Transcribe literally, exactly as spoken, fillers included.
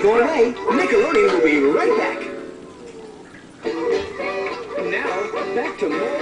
Don't go away. Nickelodeon will be right back. Now, back to more